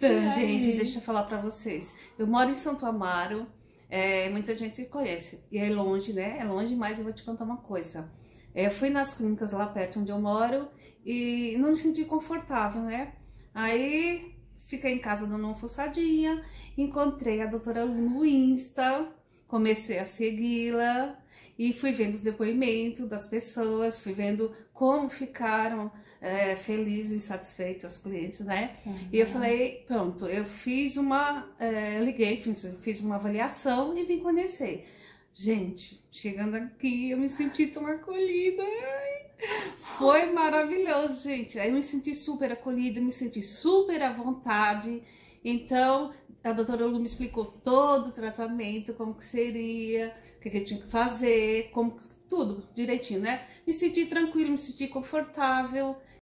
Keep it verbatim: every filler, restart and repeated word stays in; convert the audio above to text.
Então, gente, deixa eu falar pra vocês. Eu moro em Santo Amaro, é, muita gente conhece, e é longe, né? É longe, mas eu vou te contar uma coisa. É, eu fui nas clínicas lá perto onde eu moro e não me senti confortável, né? Aí fiquei em casa dando uma fuçadinha, encontrei a doutora Lu no Insta, comecei a segui-la e fui vendo os depoimentos das pessoas, fui vendo como ficaram é, felizes e satisfeitos os clientes, né? Uhum. E eu falei, pronto, eu fiz uma, é, liguei, fiz, fiz uma avaliação e vim conhecer. Gente, chegando aqui eu me senti tão acolhida, foi maravilhoso, gente. Aí eu me senti super acolhida, me senti super à vontade. Então, a doutora Lu me explicou todo o tratamento, como que seria, o que, que eu tinha que fazer, como tudo direitinho, né? Me senti tranquila, me senti confortável.